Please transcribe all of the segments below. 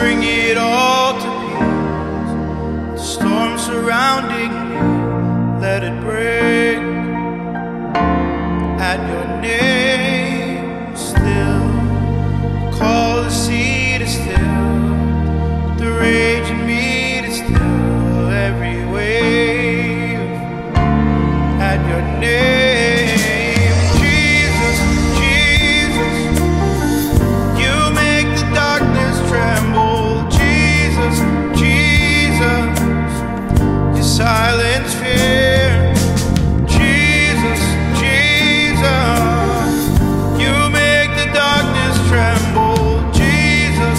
bring it all to peace. The storm surrounding me, let it break at your name. Still, call the sea to still, the rage in me to still every wave at your name. Jesus, Jesus, you make the darkness tremble. Jesus, Jesus, you silence fear. Jesus, Jesus, you make the darkness tremble. Jesus,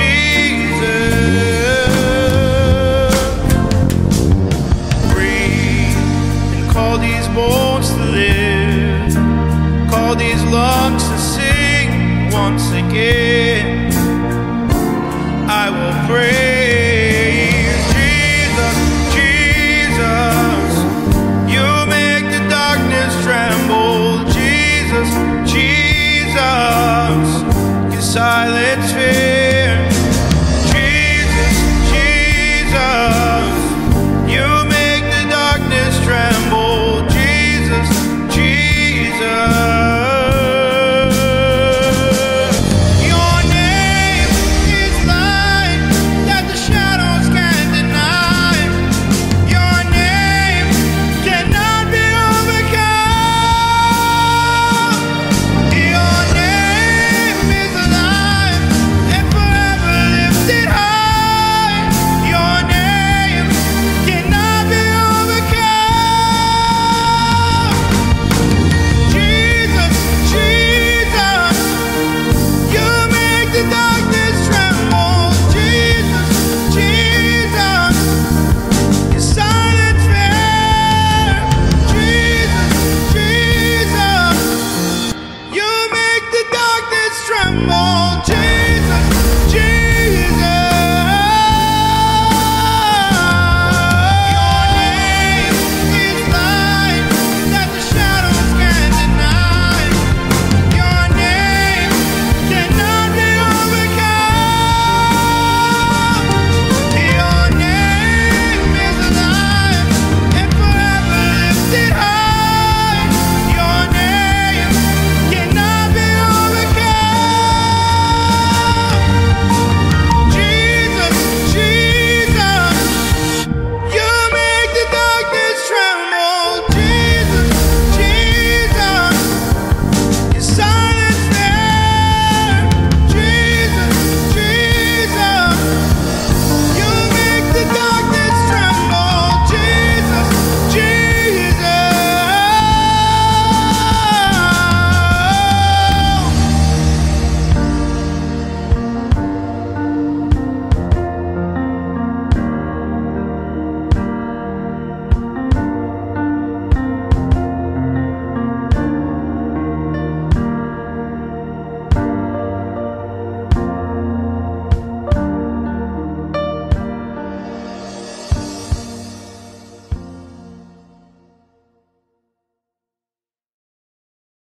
Jesus, breathe and call these bones to live, call these lungs to sing once again. I will praise Jesus, Jesus, you make the darkness tremble. Jesus, Jesus, you silence fear. Jesus, Jesus, you make the darkness tremble. Jesus, Jesus, your name is light that the shadows can't deny. Your name cannot be overcome. Your name is alive and forever lifted high. Your name cannot be overcome. Jesus, Jesus, you make the darkness tremble. Jesus, Jesus, you silence fear. Jesus, Jesus, you make the darkness tremble. Jesus.